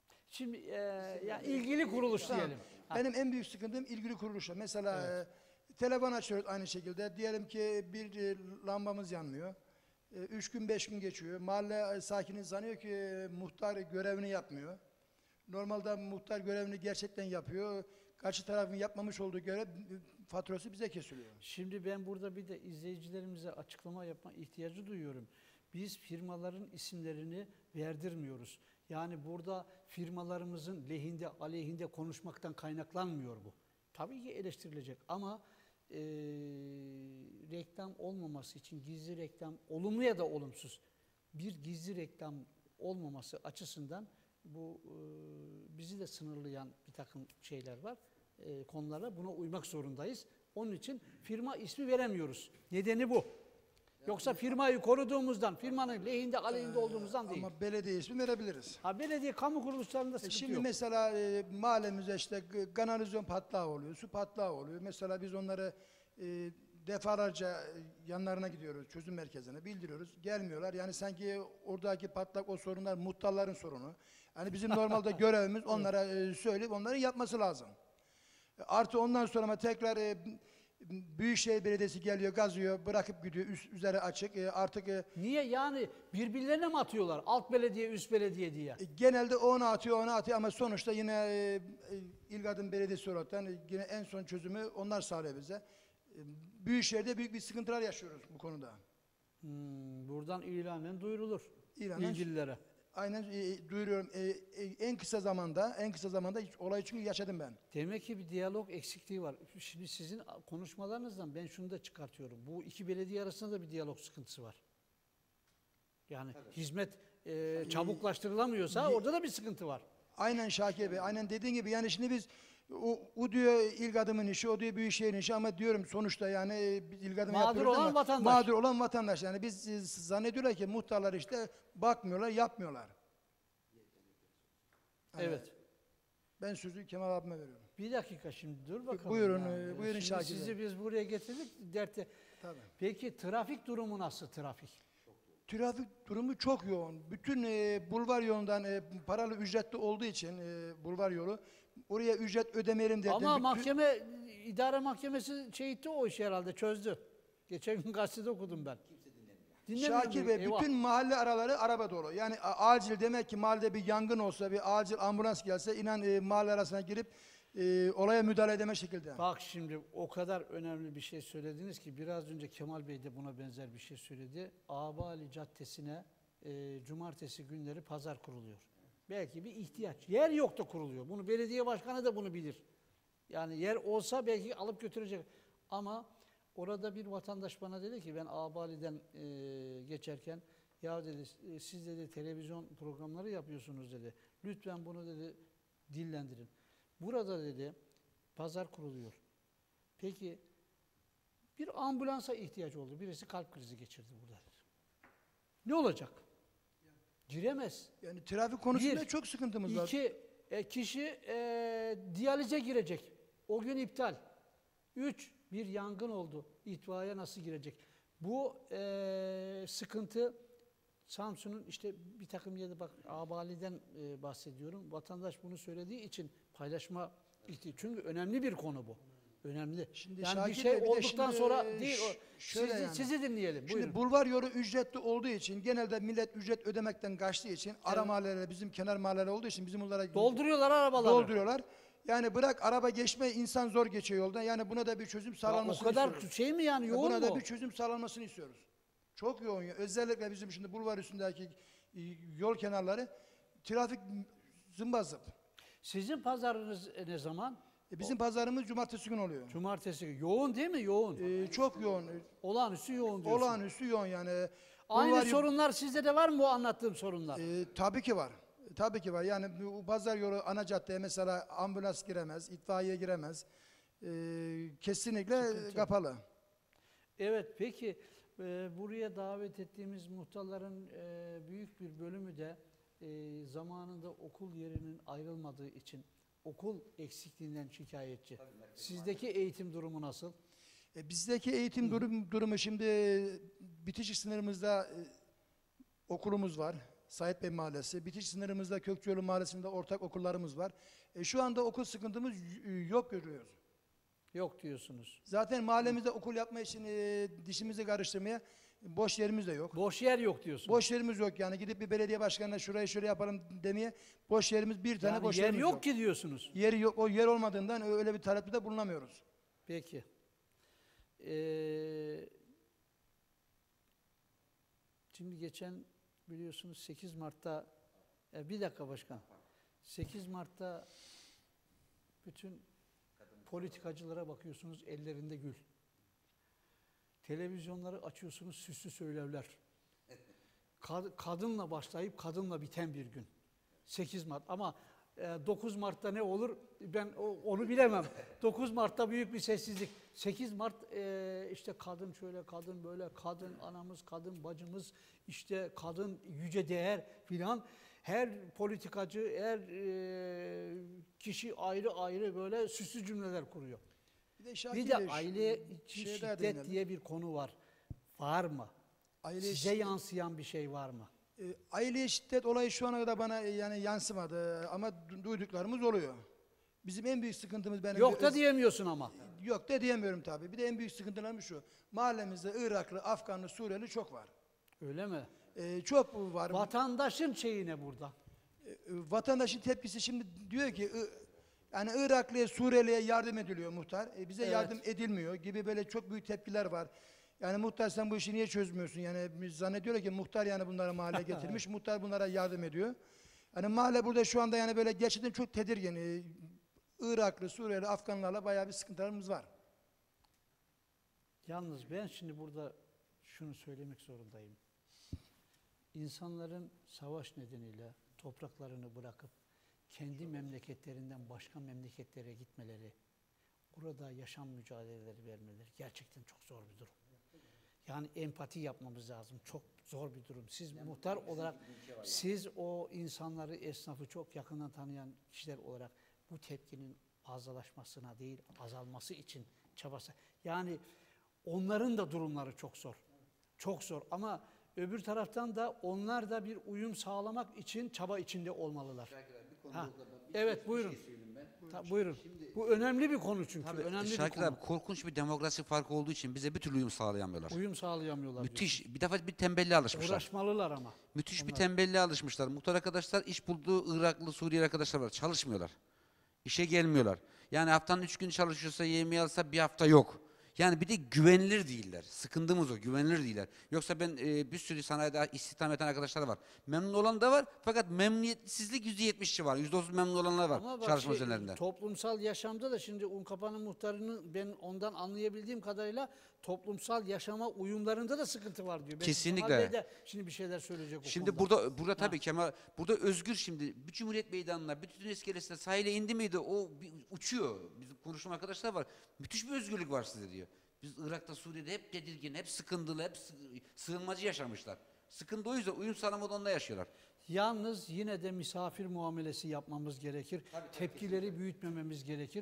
Şimdi e, ya ilgili kuruluş Tamam. diyelim. Ha, Benim en büyük sıkıntım ilgili kuruluşla. Mesela e, telefon açıyoruz aynı şekilde. Diyelim ki bir e, lambamız yanmıyor. E, üç gün beş gün geçiyor. Mahalle sakini sanıyor ki e, muhtar görevini yapmıyor. Normalde muhtar görevini gerçekten yapıyor. Karşı tarafın yapmamış olduğu görev e, faturası bize kesiliyor. Şimdi ben burada bir de izleyicilerimize açıklama yapma ihtiyacı duyuyorum. Biz firmaların isimlerini verdirmiyoruz. Yani burada firmalarımızın lehinde, aleyhinde konuşmaktan kaynaklanmıyor bu. Tabii ki eleştirilecek ama e, reklam olmaması için gizli reklam, olumlu ya da olumsuz bir gizli reklam olmaması açısından bu e, bizi de sınırlayan bir takım şeyler var, e, konulara buna uymak zorundayız. Onun için firma ismi veremiyoruz. Nedeni bu. Yoksa firmayı koruduğumuzdan, firmanın lehinde, aleyhinde olduğumuzdan değil. Ama belediye ismi verebiliriz. Ha, belediye kamu kuruluşlarında E sıkıntı şimdi yok. mesela e, mahallemizde işte g- kanalizasyon patlağı oluyor, su patlağı oluyor. Mesela biz onları e, defalarca e, yanlarına gidiyoruz, çözüm merkezine bildiriyoruz. Gelmiyorlar. Yani sanki oradaki patlak o sorunlar muhtarların sorunu. Yani bizim normalde görevimiz onlara e, söyleyip onların yapması lazım. E, Artı ondan sonra ama tekrar e, Büyükşehir Belediyesi geliyor, gazıyor, bırakıp gidiyor, üst, üzeri açık. E, artık e, Niye yani birbirlerine mi atıyorlar? Alt belediye, üst belediye diye. E, Genelde o ona atıyor, ona atıyor ama sonuçta yine e, e, İlgadın Belediyesi olaraktan e, yine en son çözümü onlar sağlıyor bize. E, Büyükşehir'de büyük bir sıkıntılar yaşıyoruz bu konuda. Hmm, buradan ilanen duyurulur İlanen- ilgililere. Aynen e, duyuruyorum. E, e, en kısa zamanda, en kısa zamanda hiç olayı çünkü yaşadım ben. Demek ki bir diyalog eksikliği var. Şimdi sizin konuşmalarınızdan ben şunu da çıkartıyorum. Bu iki belediye arasında da bir diyalog sıkıntısı var. Yani hizmet e, çabuklaştırılamıyorsa Ye- orada da bir sıkıntı var. Aynen Şakir Bey, aynen dediğin gibi yani şimdi biz o, o diyor İlgadım'ın işi, o diyor Büyükşehir'in işi ama diyorum sonuçta yani e, biz İlgadım'ı Mağdur yapıyoruz olan ama vatandaş. mağdur olan vatandaş. Yani biz e, zannediyorlar ki muhtarlar işte bakmıyorlar, yapmıyorlar. Yani Evet. Ben sözü Kemal abime veriyorum. Bir dakika şimdi dur bakalım. Buyurun, yani. e, buyurun Şimdi Şakir sizi Bey. biz buraya getirdik dertte. Tabii. Peki trafik durumu nasıl trafik? Trafik durumu çok yoğun. Bütün e, bulvar yolundan e, paralı ücretli olduğu için e, bulvar yolu oraya ücret ödemeyelim derken Ama bütün- mahkeme, idare mahkemesi şey etti o işi herhalde çözdü. Geçen gün gazetede okudum ben. Dinlemiyor Şakir muyum? Bey Eyvah. bütün mahalle araları araba dolu. Yani a- acil demek ki mahallede bir yangın olsa, bir acil ambulans gelse inan e, mahalle arasına girip e, olaya müdahale edeme şekilde. Bak şimdi o kadar önemli bir şey söylediniz ki biraz önce Kemal Bey de buna benzer bir şey söyledi. Ağabeyli Caddesi'ne e, cumartesi günleri pazar kuruluyor. Belki bir ihtiyaç. Yer yok da kuruluyor. Bunu belediye başkanı da bunu bilir. Yani yer olsa belki alıp götürecek. Ama orada bir vatandaş bana dedi ki ben Ağabeyli'den e, geçerken ya dedi e, siz dedi televizyon programları yapıyorsunuz dedi. Lütfen bunu dedi dillendirin. Burada dedi pazar kuruluyor. Peki bir ambulansa ihtiyaç oldu. Birisi kalp krizi geçirdi burada dedi. Ne olacak? Giremez. Yani trafik konusunda Bir, çok sıkıntımız var. İki, e, kişi e, diyalize girecek. O gün iptal. Üç, bir yangın oldu. İtfaiye nasıl girecek? Bu e, sıkıntı Samsun'un işte bir takım yerde bak Ağabeyli'den e, bahsediyorum. Vatandaş bunu söylediği için paylaşma ihtiyacı. Çünkü önemli bir konu bu. Önemli. Şimdi yani bir Şakir şey Bey, bir de olduktan şimdi, sonra e, değil o. ş- şöyle Sizi, yani. sizi dinleyelim. Buyurun. Şimdi bulvar yolu ücretli olduğu için genelde millet ücret ödemekten kaçtığı için ara Evet. mahalleler bizim kenar mahalleler olduğu için bizim bunlara Dolduruyorlar arabaları. dolduruyorlar. Yani bırak araba geçme insan zor geçiyor yolda. Yani buna da bir çözüm Ya o sağlanmasını kadar istiyoruz. şey mi yani Ya yoğun buna da mu? bir çözüm sağlanmasını istiyoruz. Çok yoğun. ya. Özellikle bizim şimdi bulvar üstündeki e, yol kenarları trafik zımbazıp. Sizin pazarınız e, ne zaman? E, bizim pazarımız cumartesi günü oluyor. Cumartesi. Yoğun değil mi? Yoğun. E, çok yoğun. E, Olağanüstü yoğun diyorsun. Olağanüstü yoğun yani. Aynı Bulvar- sorunlar sizde de var mı bu anlattığım sorunlar? E, tabii ki var. E, tabii ki var. Yani bu pazar yolu ana caddeye mesela ambulans giremez, itfaiye giremez. E, kesinlikle Sıkıntı. kapalı. Evet peki e, buraya davet ettiğimiz muhtarların e, büyük bir bölümü de e, zamanında okul yerinin ayrılmadığı için okul eksikliğinden şikayetçi. Sizdeki eğitim durumu nasıl? E, bizdeki eğitim durum, durumu şimdi bitişik sınırımızda e, okulumuz var. Sait Bey Mahallesi. Bitişik sınırımızda Kökçüoğlu Mahallesi'nde ortak okullarımız var. E, şu anda okul sıkıntımız y- yok görüyoruz. Yok diyorsunuz. Zaten mahallemizde okul yapma için e, dişimizi karıştırmaya boş yerimiz de yok. Boş yer yok diyorsunuz. Boş yerimiz yok yani gidip bir belediye başkanına şurayı şöyle yapalım demeye boş yerimiz bir tane Yani boş yer yerimiz yok, yok. ki diyorsunuz. Yeri yok. O yer olmadığından öyle bir talepte de bulunamıyoruz. Peki. Ee, şimdi geçen biliyorsunuz sekiz Mart'ta e, bir dakika başkan. sekiz Mart'ta bütün politikacılara bakıyorsunuz ellerinde gül. Televizyonları açıyorsunuz süslü söylevler. Kad- kadınla başlayıp kadınla biten bir gün. sekiz Mart ama e, dokuz Mart'ta ne olur ben o- onu bilemem. dokuz Mart'ta büyük bir sessizlik. sekiz Mart e, işte kadın şöyle, kadın böyle, kadın anamız, kadın bacımız, işte kadın yüce değer filan. Her politikacı, her e, kişi ayrı ayrı böyle süslü cümleler kuruyor. Bir de, Şakir Bir de Bey, şu- aile içi şeye daha şiddet değinelim. diye bir konu var. Var mı? Aile Size şiddet- yansıyan bir şey var mı? E, aile şiddet olayı şu ana kadar bana e, yani yansımadı ama du- duyduklarımız oluyor. Bizim en büyük sıkıntımız benim Yok da öz- diyemiyorsun ama. yok da diyemiyorum tabii. Bir de en büyük sıkıntılarımız şu. Mahallemizde Iraklı, Afganlı, Suriyeli çok var. Öyle mi? E, çok var. Vatandaşın şeyi ne burada? E, vatandaşın tepkisi şimdi diyor ki I- yani Iraklı'ya, Suriyeli'ye yardım ediliyor muhtar. E, bize Evet. yardım edilmiyor gibi böyle çok büyük tepkiler var. Yani muhtar sen bu işi niye çözmüyorsun? Yani biz zannediyorlar ki muhtar yani bunları mahalleye getirmiş. Muhtar bunlara yardım ediyor. Yani mahalle burada şu anda yani böyle gerçekten çok tedirgin. E, Iraklı, Suriyeli, Afganlarla bayağı bir sıkıntılarımız var. Yalnız ben şimdi burada şunu söylemek zorundayım. İnsanların savaş nedeniyle topraklarını bırakıp kendi memleketlerinden başka memleketlere gitmeleri, orada yaşam mücadeleleri vermeleri gerçekten çok zor bir durum. Yani empati yapmamız lazım. Çok zor bir durum. Siz muhtar olarak, siz o insanları, esnafı çok yakından tanıyan kişiler olarak bu tepkinin fazlalaşmasına değil, azalması için çabası. Yani onların da durumları çok zor. Çok zor ama öbür taraftan da onlar da bir uyum sağlamak için çaba içinde olmalılar. Ha, evet buyurun. Ta- buyurun. Bu önemli bir konu çünkü. Tabii, önemli bir Şakir konu. abi korkunç bir demokrasi farkı olduğu için bize bir türlü uyum sağlayamıyorlar. Uyum sağlayamıyorlar. Müthiş. Bir defa bir tembelliğe alışmışlar. Uğraşmalılar ama. Müthiş bir tembelliğe alışmışlar. Muhtar arkadaşlar iş bulduğu Iraklı, Suriyeli arkadaşlar var. Çalışmıyorlar. İşe gelmiyorlar. Yani haftanın üç gün çalışıyorsa, yemeği alsa bir hafta yok. Yani bir de güvenilir değiller. Sıkıntımız o, güvenilir değiller. Yoksa ben e, bir sürü sanayide istihdam eden arkadaşlar var. Memnun olan da var fakat memnuniyetsizlik yüzde yetmişi var. Yüzde otuz memnun olanlar var Ama bak çalışma şey, üzerlerinde. toplumsal yaşamda da şimdi Unkapanı'nın muhtarının ben ondan anlayabildiğim kadarıyla toplumsal yaşama uyumlarında da sıkıntı var diyor. Belki Kesinlikle. Kemal Bey de şimdi bir şeyler söyleyecek o Şimdi konuda. burada burada tabii Kemal burada Özgür şimdi bir Cumhuriyet Meydanı'na bütün iskelesine sahile indi miydi o bir uçuyor. Bizim konuşan arkadaşlar var. Müthiş bir özgürlük var sizde diyor. Biz Irak'ta Suriye'de hep tedirgin, hep sıkıntılı, hep sı- sığınmacı yaşamışlar. Sıkıntı o yüzden uyum sağlamadan onda yaşıyorlar. Yalnız yine de misafir muamelesi yapmamız gerekir. Tepkileri büyütmememiz gerekir.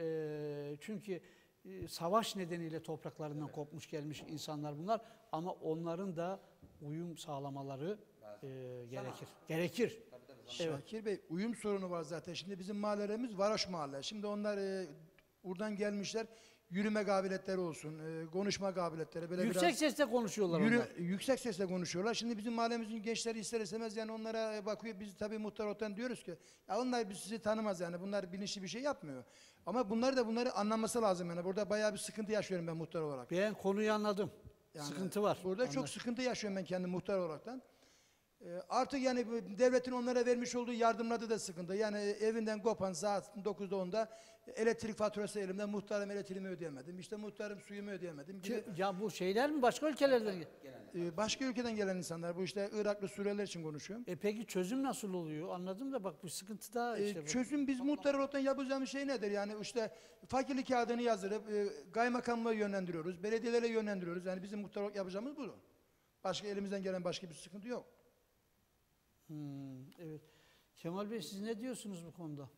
Ee, çünkü e, savaş nedeniyle topraklarından kopmuş gelmiş insanlar bunlar. Ama onların da uyum sağlamaları e, gerekir. Gerekir. Evet. Şakir Bey uyum sorunu var zaten. Şimdi bizim mahallelerimiz varoş mahalle. Şimdi onlar e, buradan gelmişler. Yürüme kabiliyetleri olsun, e, konuşma kabiliyetleri böyle Yüksek biraz sesle konuşuyorlar yürü, onlar. yüksek sesle konuşuyorlar. Şimdi bizim mahallemizin gençleri ister istemez yani onlara bakıyor. Biz tabii muhtar otan diyoruz ki ya onlar biz sizi tanımaz yani. Bunlar bilinçli bir şey yapmıyor. Ama bunlar da bunları anlaması lazım yani. Burada bayağı bir sıkıntı yaşıyorum ben muhtar olarak. Ben konuyu anladım. Yani Sıkıntı var. Burada çok Anladım. sıkıntı yaşıyorum ben kendi muhtar olaraktan. Ee, artık yani bu devletin onlara vermiş olduğu yardımlarda da sıkıntı. Yani evinden kopan saat dokuzda onda elektrik faturası elimde, muhtarım elektriğimi ödeyemedim. İşte muhtarım suyumu ödeyemedim gibi. Ki- Ya bu şeyler mi başka ülkelerden? gel- Ee, başka ülkeden gelen insanlar bu işte Iraklı Suriyeliler için konuşuyorum. E peki çözüm nasıl oluyor? Anladım da bak bu sıkıntı daha Ee, işte. bu. çözüm biz muhtar olarak yapacağımız şey nedir? Yani işte fakirlik kağıdını yazdırıp e, kaymakamlığa yönlendiriyoruz, belediyelere yönlendiriyoruz. Yani bizim muhtar olarak yapacağımız bu. Başka elimizden gelen başka bir sıkıntı yok. Hmm, evet. Kemal Bey siz ne diyorsunuz bu konuda?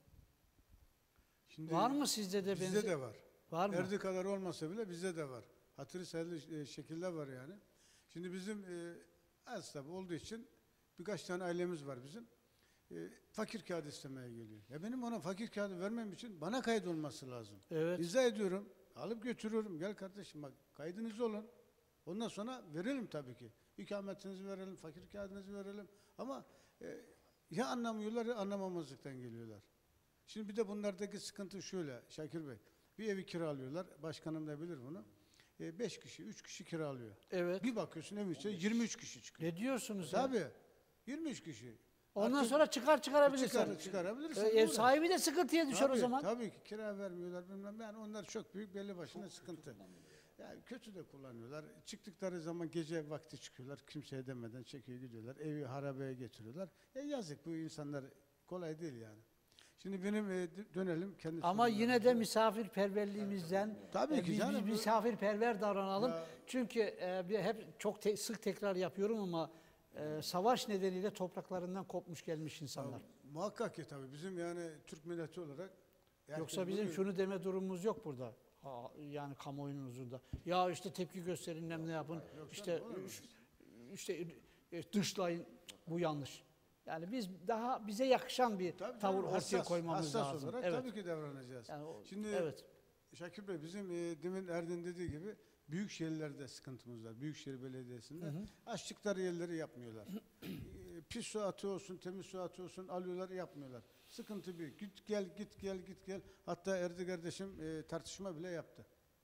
Şimdi Var mı sizde de bizde benzer? de var. Var mı? Erdi kadar olmasa bile bizde de var. Hatırı sayılı e, şekilde var yani. Şimdi bizim e, az tabi olduğu için birkaç tane ailemiz var bizim. E, fakir kağıdı istemeye geliyor. Ya benim ona fakir kağıdı vermem için bana kaydolması lazım. Evet. İzah ediyorum. Alıp götürüyorum. Gel kardeşim bak kaydınız olun. Ondan sonra verelim tabii ki. İkametinizi verelim, fakir kağıdınızı verelim. Ama e, ya anlamıyorlar ya anlamamazlıktan geliyorlar. Şimdi bir de bunlardaki sıkıntı şöyle Şakir Bey. Bir evi kiralıyorlar. Başkanım da bilir bunu. E, beş kişi, üç kişi kiralıyor. Evet. Bir bakıyorsun evin içinde yirmi üç kişi çıkıyor. Ne diyorsunuz ya? Tabii. yirmi üç kişi. Ondan Artık sonra çıkar çıkarabilirsin. çıkar, çıkarabilirsin. E, ev Uğraş. sahibi de sıkıntıya düşer Tabii, o zaman. Tabii ki kira vermiyorlar bilmem. Yani onlar çok büyük belli başına sıkıntı. Yani kötü de kullanıyorlar. Çıktıkları zaman gece vakti çıkıyorlar. Kimseye demeden çekiyor gidiyorlar. Evi harabeye getiriyorlar. E yazık bu insanlar kolay değil yani. Şimdi benim e, dönelim kendi Ama sorunlarımıza. yine de misafirperverliğimizden Tabii e, ki biz, canım, biz bu- misafirperver davranalım. Ya- Çünkü e, bir hep çok te- sık tekrar yapıyorum ama e, savaş nedeniyle topraklarından kopmuş gelmiş insanlar. Ya, muhakkak ki tabii bizim yani Türk milleti olarak herkes Yoksa bizim bunu- şunu deme durumumuz yok burada. Ha, yani kamuoyunun huzurunda. Ya işte tepki gösterin, ne yapın. İşte olur mu? işte e, dışlayın. Bu yanlış. Yani biz daha bize yakışan bir Tabii tavır canım, ortaya hassas- koymamız hassas lazım. olarak Evet. tabii ki davranacağız. Yani o- Şimdi evet. Şakir Bey bizim e, demin Erdin dediği gibi büyük şehirlerde sıkıntımız var. Büyükşehir Belediyesi'nde Hı hı. açtıkları yerleri yapmıyorlar. E, Pis su atı olsun, temiz su atı olsun alıyorlar yapmıyorlar. Sıkıntı büyük. Git gel git gel git gel. Hatta Erdi kardeşim e, tartışma bile yaptı.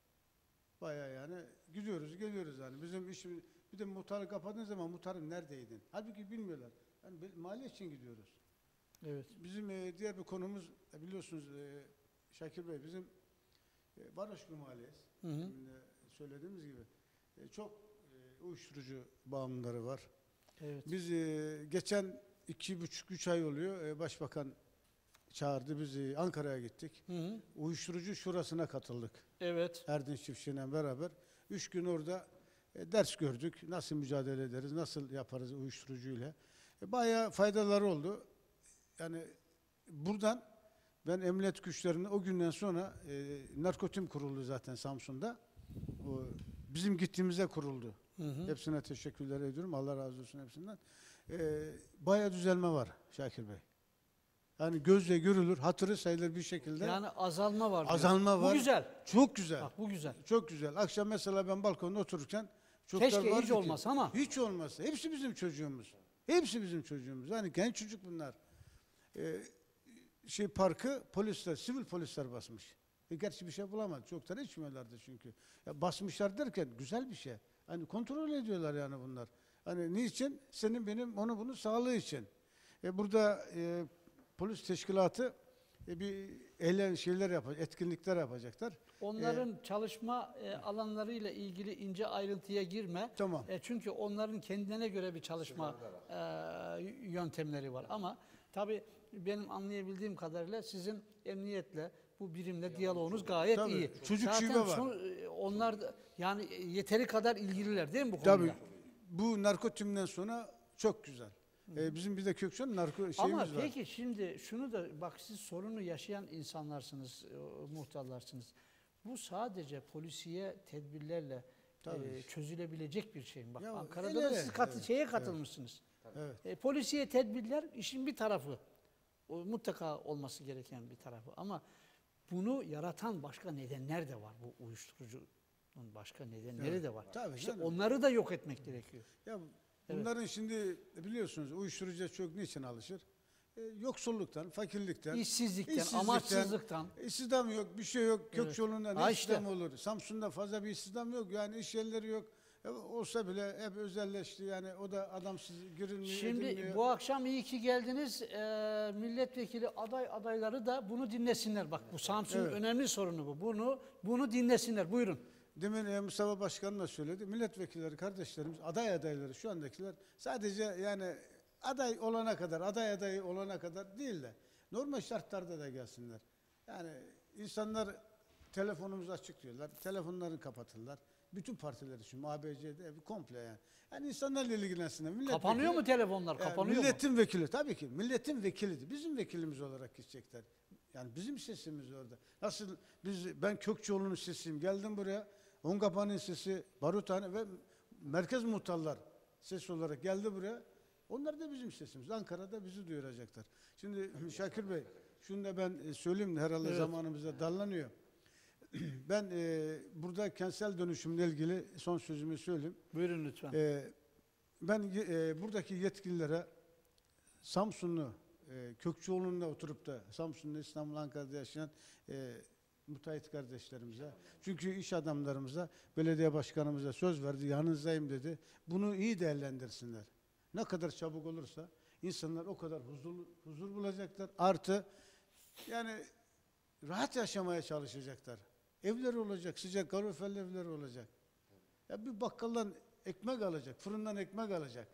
Bayağı yani gidiyoruz geliyoruz yani. Bizim işimiz bir de muhtarı kapadığın zaman muhtarım neredeydin? Halbuki bilmiyorlar. Yani bir- maliye için gidiyoruz. Evet. Bizim e, diğer bir konumuz e, biliyorsunuz e, Şakir Bey bizim e, Varoşlu Mahallesi. Hı hı. Demin de söylediğimiz gibi e, çok e, uyuşturucu bağımlıları var. Evet. Biz e, geçen iki buçuk üç ay oluyor e, Başbakan çağırdı bizi Ankara'ya gittik. Hı hı. Uyuşturucu şurasına katıldık. Evet. Erdinç Çiftçi'yle beraber. Üç gün orada e, ders gördük. Nasıl mücadele ederiz, nasıl yaparız uyuşturucuyla. E, bayağı faydaları oldu. Yani buradan ben emniyet güçlerine o günden sonra e, narkotim kuruldu zaten Samsun'da. O, bizim gittiğimizde kuruldu. Hı hı. Hepsine teşekkürler ediyorum. Allah razı olsun hepsinden. E, bayağı düzelme var Şakir Bey. Yani gözle görülür, hatırı sayılır bir şekilde. Yani azalma var. diyorsun. Azalma var. Bu güzel. Çok güzel. Bak bu güzel. Çok güzel. Akşam mesela ben balkonda otururken çocuklar Keşke vardı hiç ki- olmasa ama. Hiç olmasa. Hepsi bizim çocuğumuz. Hepsi bizim çocuğumuz. Yani genç çocuk bunlar. Ee, şey parkı polisler, sivil polisler basmış. E, gerçi bir şey bulamadı. Çoktan içmiyorlardı çünkü. Ya basmışlar derken güzel bir şey. Hani kontrol ediyorlar yani bunlar. Hani niçin? Senin benim onu bunu sağlığı için. E, burada e, polis teşkilatı e, bir eğlen şeyler yapacak, etkinlikler yapacaklar. Onların çalışma e, alanlarıyla ilgili ince ayrıntıya girme. Tamam. E, çünkü onların kendine göre bir çalışma e, yöntemleri var. Ama tabii benim anlayabildiğim kadarıyla sizin emniyetle bu birimle diyaloğunuz gayet Tabii, iyi. çocuk Zaten şube var. son- e, onlar da, yani yeteri kadar ilgililer değil mi bu konuda? Tabii bu narkotimden sonra çok güzel. Ee, bizim bir de Kökçe'nin narko şeyimiz Ama var. peki şimdi şunu da bak siz sorunu yaşayan insanlarsınız, e, muhtarlarsınız. Bu sadece polisiye tedbirlerle Tabii. e, çözülebilecek bir şey mi? Bak Ya, Ankara'da el da ele, siz katı, evet, şeye evet. katılmışsınız. Evet. E, polisiye tedbirler işin bir tarafı. O, mutlaka olması gereken bir tarafı. Ama bunu yaratan başka nedenler de var. Bu uyuşturucunun başka nedenleri Evet, de var. tabii İşte canım. onları da yok etmek gerekiyor. Ya bunların şimdi biliyorsunuz uyuşturucuya çok niçin alışır? Ee, yoksulluktan, fakirlikten, İşsizlikten, amaçsızlıktan. İstihdam yok, bir şey yok. Kökçeoğlu'nda ne Ha işte. istihdam olur? Samsun'da fazla bir istihdam yok. Yani iş yerleri yok. E, olsa bile hep özelleşti. Yani o da adamsız girilmiyor, Şimdi edilmiyor. bu akşam iyi ki geldiniz. Ee, milletvekili aday adayları da bunu dinlesinler. Bak bu Samsun'un Evet. önemli sorunu bu. Bunu bunu dinlesinler. Buyurun. Demin e, Mustafa Başkan da söyledi. Milletvekilleri, kardeşlerimiz, aday adayları şu andakiler sadece yani aday olana kadar, aday adayı olana kadar değil de normal şartlarda da gelsinler. Yani insanlar telefonumuz açık diyorlar. Telefonlarını kapatırlar. Bütün partiler için A B C'de komple yani. Yani insanlarla ilgilensinler. Milletvekili- Kapanıyor mu telefonlar? Yani Kapanıyor mu? milletin vekili tabii ki. Milletin vekilidir. Bizim vekilimiz olarak gidecekler. Yani bizim sesimiz orada. Nasıl biz ben Kökçeoğlu'nun sesiyim. Geldim buraya. Ongapa'nın sesi, Baruthane ve merkez muhtarlar ses olarak geldi buraya. Onlar da bizim sesimiz. Ankara'da bizi duyuracaklar. Şimdi Şakir Bey, şunu da ben söyleyeyim de herhalde Evet. zamanımızda dallanıyor. Ben e, burada kentsel dönüşümle ilgili son sözümü söyleyeyim. Buyurun lütfen. E, ben e, buradaki yetkililere Samsunlu, e, Kökçeoğlu'nda oturup da Samsun'da, İstanbul, Ankara'da yaşayan e, müteahhit kardeşlerimize, çünkü iş adamlarımıza, belediye başkanımıza söz verdi, yanınızdayım dedi. Bunu iyi değerlendirsinler. Ne kadar çabuk olursa insanlar o kadar huzur, huzur bulacaklar. Artı yani rahat yaşamaya çalışacaklar. Evleri olacak, sıcak kaloriferli evleri olacak. Ya bir bakkaldan ekmek alacak, fırından ekmek alacak.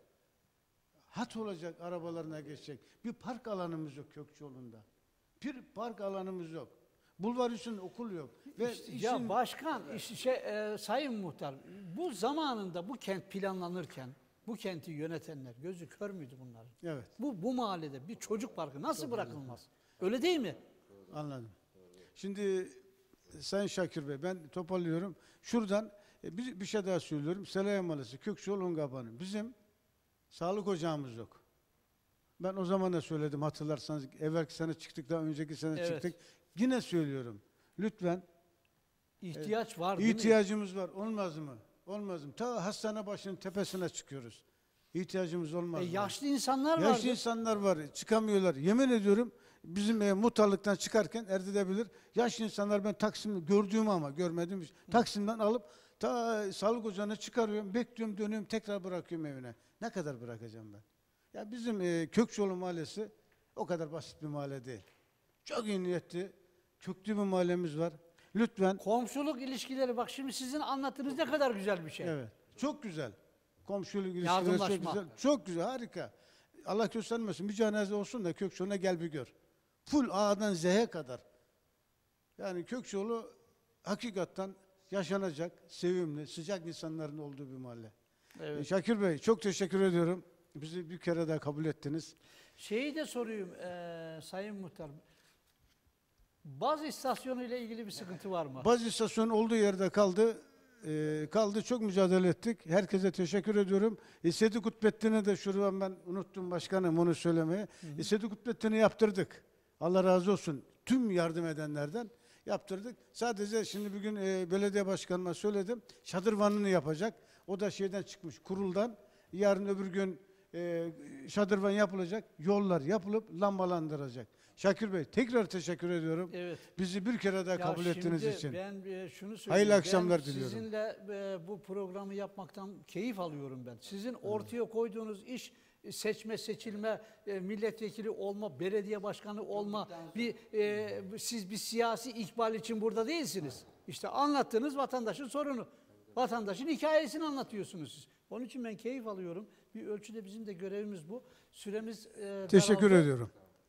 Hat olacak, arabalarına geçecek. Bir park alanımız yok Kökçeoğlu'nda. Bir park alanımız yok. Bulvar üstünde okul yok. Ve İşte işin, ya başkan, işte şey, e, sayın muhtar, bu zamanında bu kent planlanırken bu kenti yönetenler gözü kör müydü bunların? evet, Bu bu mahallede bir çocuk parkı nasıl bırakılmaz? Öyle değil mi? anladım. Şimdi Sayın Şakir Bey, ben toparlıyorum. Şuradan e, bir, bir şey daha söylüyorum. Selaya Mahallesi, Kökçeoğlu Ungabanı. Bizim sağlık ocağımız yok. Ben o zaman da söyledim, hatırlarsanız. Evvelki sene çıktık, daha önceki sene Evet. çıktık. Yine söylüyorum. Lütfen, İhtiyaç var değil mi? ihtiyacımız var. Olmaz mı? Olmaz mı? Ta hastane başının tepesine çıkıyoruz. İhtiyacımız olmaz E, mı? yaşlı insanlar var. Yaşlı insanlar var, çıkamıyorlar. Yemin ediyorum, bizim e, muhtarlıktan çıkarken Erdi'de bilir, yaşlı insanlar, ben Taksim'de gördüğüm ama görmediğim bir şey. Taksim'den alıp ta e, sağlık ocağına çıkarıyorum, bekliyorum, dönüyorum, tekrar bırakıyorum evine. Ne kadar bırakacağım ben? Ya bizim e, Kökçeoğlu Mahallesi o kadar basit bir mahalle değil. Çok iyi niyetli, köklü bir mahallemiz var. Lütfen. Komşuluk ilişkileri, bak şimdi sizin anlattığınız ne kadar güzel bir şey. Evet. Çok güzel. Komşuluk ilişkileri çok Yardımlaşma. güzel. Çok güzel, harika. Allah göstermesin, bir cenaze olsun da Kökçeoğlu'na gel bir gör. Full A'dan Z'ye kadar. Yani Kökçeoğlu hakikaten yaşanacak, sevimli, sıcak insanların olduğu bir mahalle. Evet. Şakir Bey, çok teşekkür ediyorum. Bizi bir kere daha kabul ettiniz. Şeyi de sorayım e, sayın muhtar. Baz istasyonu ile ilgili bir sıkıntı var mı? Baz istasyonu olduğu yerde kaldı. Ee, kaldı. Çok mücadele ettik. Herkese teşekkür ediyorum. E, Sedi Kutbettin'e de şuradan ben unuttum başkanım onu söylemeye. E, Sedi Kutbettin'i yaptırdık. Allah razı olsun. Tüm yardım edenlerden yaptırdık. Sadece şimdi bugün e, belediye başkanıma söyledim. Şadırvanını yapacak. O da şeyden çıkmış, kuruldan. Yarın öbür gün e, şadırvan yapılacak. Yollar yapılıp lambalandıracak. Şakir Bey, tekrar teşekkür ediyorum. Evet. Bizi bir kere daha Ya kabul ettiğiniz şimdi için. Ben e, şunu söyleyeyim. Hayırlı akşamlar ben diliyorum. Sizinle e, bu programı yapmaktan keyif alıyorum ben. Sizin ortaya koyduğunuz iş, e, seçme, seçilme, e, milletvekili olma, belediye başkanı olma, bir e, siz bir siyasi ikbal için burada değilsiniz. İşte anlattığınız vatandaşın sorunu. Vatandaşın hikayesini anlatıyorsunuz siz. Onun için ben keyif alıyorum. Bir ölçüde bizim de görevimiz bu. Süremiz e, Teşekkür daraldı. ediyorum.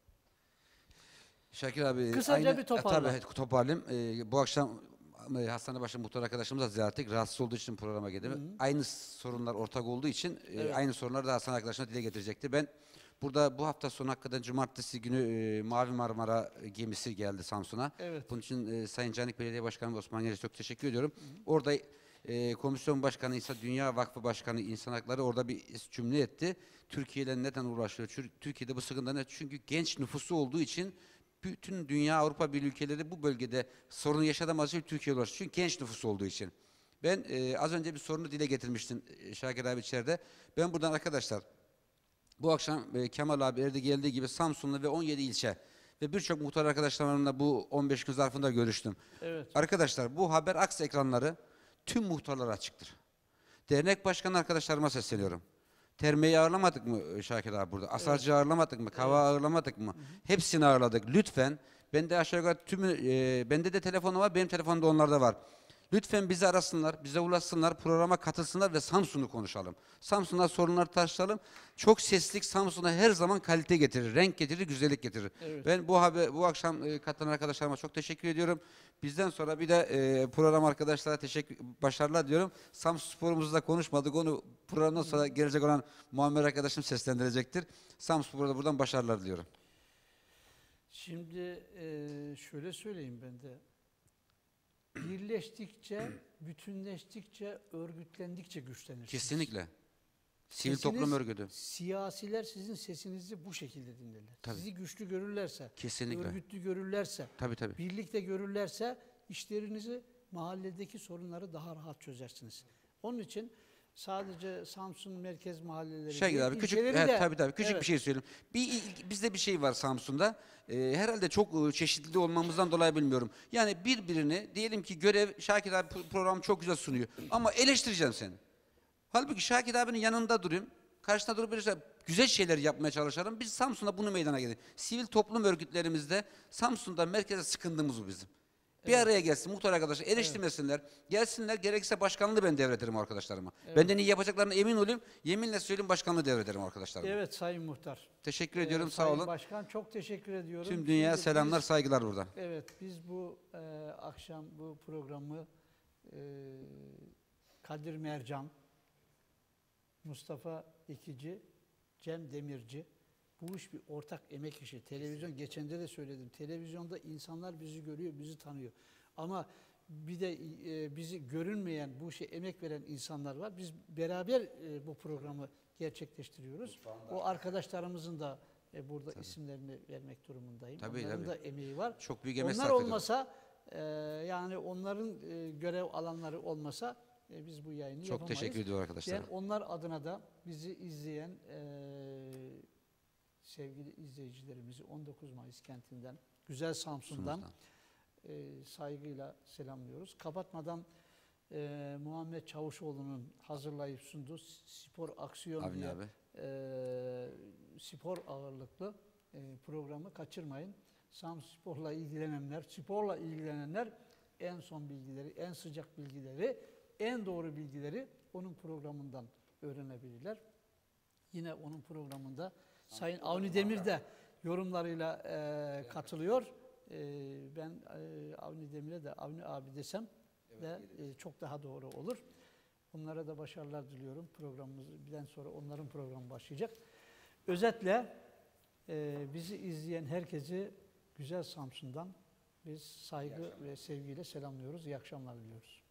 Şakir abi, Kısaca bir toparla. E, tabii toparlayayım. E, bu akşam e, hastane başı muhtar arkadaşımızla ziyaret ettik. Rahatsız olduğu için programa geldi. Aynı sorunlar ortak olduğu için e, Evet. aynı sorunları da hastane arkadaşına dile getirecekti. Ben burada bu hafta sonu hakikaten cumartesi günü e, Mavi Marmara gemisi geldi Samsun'a. Evet. Bunun için e, Sayın Canik Belediye Başkanı Osman Yer'e çok teşekkür ediyorum. Orada e, komisyon başkanı ise Dünya Vakfı Başkanı İnsan Hakları orada bir cümle etti. Türkiye'yle neden uğraşıyor? Çünkü Türkiye'de bu sıkıntı ne? Çünkü genç nüfusu olduğu için bütün dünya, Avrupa Birliği ülkeleri bu bölgede sorun yaşadamaz için Türkiye'ye ulaşıyor. Çünkü genç nüfus olduğu için. Ben e, az önce bir sorunu dile getirmiştim e, Şakir abi içeride. Ben buradan arkadaşlar bu akşam e, Kemal abi Erdi geldiği gibi Samsunlu ve on yedi ilçe ve birçok muhtar arkadaşlarımla bu on beş gün zarfında görüştüm. Evet. Arkadaşlar bu haber aks ekranları tüm muhtarlara açıktır. Dernek başkanı arkadaşlarıma sesleniyorum. Termeyi ağırlamadık mı Şakir abi burada? Asarcı evet. ağırlamadık mı? Kava evet. ağırlamadık mı? Hı hı. Hepsini ağırladık. Lütfen, ben de aşağı yukarı tümü, e, bende de telefonu var, benim telefonumda onlarda var. Lütfen bizi arasınlar, bize ulaşsınlar, programa katılsınlar ve Samsun'u konuşalım. Samsun'da sorunları tartışalım. Çok seslik Samsun'a her zaman kalite getirir, renk getirir, güzellik getirir. Evet. Ben bu haber, bu akşam e, katılan arkadaşlarıma çok teşekkür ediyorum. Bizden sonra bir de e, program arkadaşlara teşekkür, başarılar diyorum. Samsun Spor'umuzu da konuşmadık, onu programdan sonra gelecek olan Muammer arkadaşım seslendirecektir. Samsun Spor'a da buradan başarılar diliyorum. Şimdi e, şöyle söyleyeyim ben de. Birleştikçe, bütünleştikçe, örgütlendikçe güçlenirsiniz. Kesinlikle. Sivil Sesiniz, toplum örgütü. Siyasiler sizin sesinizi bu şekilde dinlerler. Tabii. Sizi güçlü görürlerse, kesinlikle. Örgütlü görürlerse, tabii, tabii. birlikte görürlerse işlerinizi, mahalledeki sorunları daha rahat çözersiniz. Onun için sadece Samsun merkez mahalleleri Şegil değil, abi küçük ilçeleri evet, de- tabii tabii küçük evet. bir şey söyleyeyim. Bir il- bizde bir şey var Samsun'da. Ee, herhalde çok e, çeşitli olmamızdan dolayı bilmiyorum. Yani birbirini diyelim ki görev Şakir abi pro- programı çok güzel sunuyor ama eleştireceğim seni. Halbuki Şakir abinin yanında durayım. Karşısında durup böyle güzel şeyler yapmaya çalışalım. Biz Samsun'da bunu meydana getirdik. Sivil toplum örgütlerimizde Samsun'da merkeze sıkıntımız bu bizim. Bir Evet. araya gelsin muhtar arkadaşlar eleştirmesinler. Gelsinler gerekirse başkanlığı ben devrederim arkadaşlarıma. Benden iyi yapacaklarına emin olayım. Yeminle söyleyeyim başkanlığı devrederim arkadaşlarıma. Evet Sayın Muhtar. Teşekkür Ee, ediyorum sağ Sayın olun. Başkan çok teşekkür ediyorum. Tüm dünyaya Şimdi selamlar biz- saygılar buradan. Evet, biz bu e, akşam bu programı e, Kadir Mercan, Mustafa İkici, Cem Demirci, bu iş bir ortak emek işi. Televizyon, geçende de söyledim, televizyonda insanlar bizi görüyor, bizi tanıyor. Ama bir de e, bizi görünmeyen, bu işe emek veren insanlar var. Biz beraber e, bu programı gerçekleştiriyoruz. O arkadaşlarımızın da e, burada isimlerini vermek durumundayım. Tabii, Onların tabii. da emeği var. Çok büyük emek Onlar sarf ediyorlar. olmasa, e, yani onların e, görev alanları olmasa e, biz bu yayını Çok yapamayız. teşekkür ediyorum arkadaşlar. Ben onlar adına da bizi izleyen e, sevgili izleyicilerimizi on dokuz Mayıs kentinden, güzel Samsun'dan e, saygıyla selamlıyoruz. Kapatmadan e, Muhammed Çavuşoğlu'nun hazırlayıp sunduğu spor aksiyon Avni diye abi. e, spor ağırlıklı e, programı kaçırmayın. Samsun sporla ilgilenenler, sporla ilgilenenler en son bilgileri, en sıcak bilgileri, en doğru bilgileri onun programından öğrenebilirler. Yine onun programında Sayın Avni Demir de yorumlarıyla e, katılıyor. E, ben e, Avni Demir'e de Avni abi desem de e, çok daha doğru olur. Onlara da başarılar diliyorum. Programımızdan sonra onların programı başlayacak. Özetle e, bizi izleyen herkesi güzel Samsun'dan biz saygı ve sevgiyle selamlıyoruz. İyi akşamlar diliyoruz.